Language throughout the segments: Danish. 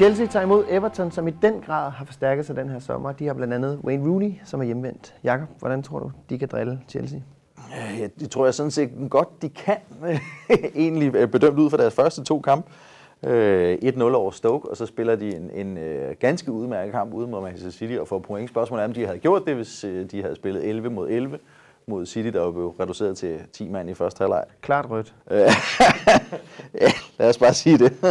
Chelsea tager imod Everton, som i den grad har forstærket sig den her sommer. De har blandt andet Wayne Rooney, som er hjemvendt. Jakob, hvordan tror du, de kan drille Chelsea? Ja, det tror jeg sådan set godt, de kan. Egentlig bedømt ud fra deres første 2 kampe. 1-0 over Stoke, og så spiller de en ganske udmærket kamp ude mod Manchester City og får point. Spørgsmålet er, om de havde gjort det, hvis de havde spillet 11 mod 11 mod City, der var blevet reduceret til 10 mand i første halvleg. Klart rødt. Ja, lad os bare sige det.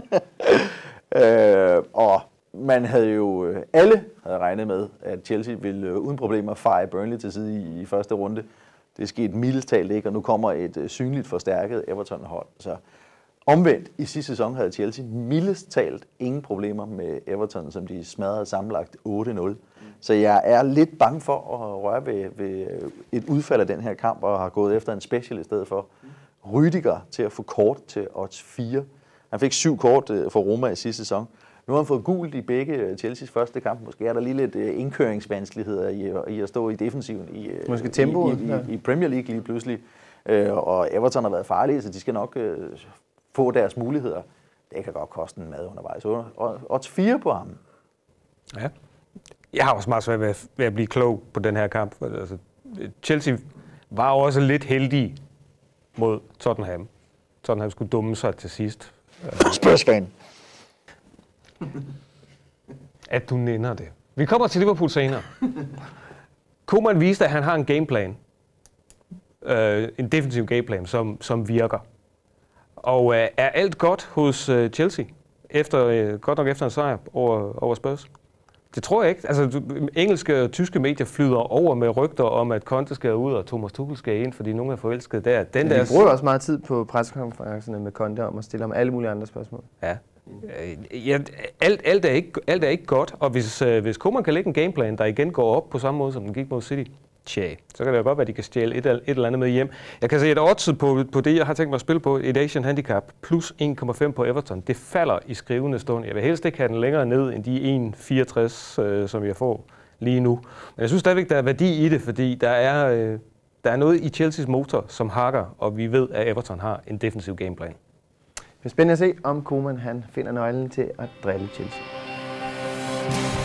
Og man havde jo, alle havde regnet med, at Chelsea ville uden problemer feje Burnley til side i første runde. Det skete mildest talt ikke, og nu kommer et synligt forstærket Everton-hold. Så omvendt, i sidste sæson havde Chelsea mildest talt ingen problemer med Everton, som de smadrede sammenlagt 8-0. Så jeg er lidt bange for at røre ved et udfald af den her kamp, og har gået efter en special i stedet for. Rüdiger til at få kort til odds 4. Han fik 7 kort for Roma i sidste sæson. Nu har han fået gult i begge Chelseas første kamp. Måske er der lige lidt indkøringsvanskeligheder i at stå i defensiven i Premier League lige pludselig. Og Everton har været farlige, så de skal nok få deres muligheder. Det kan godt koste en mad undervejs. Og odds 4 på ham. Ja. Jeg har også meget svært ved at blive klog på den her kamp. Altså, Chelsea var også lidt heldig mod Tottenham. Tottenham skulle dumme sig til sidst. Spurs-fan. At du nænder det. Vi kommer til Liverpool senere. Koeman viste, at han har en gameplan. En defensiv gameplan, som virker. Og er alt godt hos Chelsea? Godt nok efter en sejr over Spurs? Det tror jeg ikke. Altså, engelske og tyske medier flyder over med rygter om, at Conte skal ud, og Thomas Tuchel skal ind, fordi nogen er forelsket der. Vi bruger også meget tid på pressekonferencerne med Conte om at stille om alle mulige andre spørgsmål. Ja. Alt er ikke godt, og hvis Koeman kan lægge en gameplan, der igen går op på samme måde, som den gik mod City, så kan det jo godt være, at de kan stjæle et eller andet med hjem. Jeg kan se et odds på det, jeg har tænkt mig at spille på, et Asian Handicap, plus 1,5 på Everton. Det falder i skrivende stund. Jeg vil helst ikke have den længere ned end de 1,64, som jeg får lige nu. Men jeg synes stadigvæk, der er værdi i det, fordi der er noget i Chelseas motor, som hakker, og vi ved, at Everton har en defensiv gameplan. Det er spændende at se, om Koeman han finder nøglen til at drille Chelsea.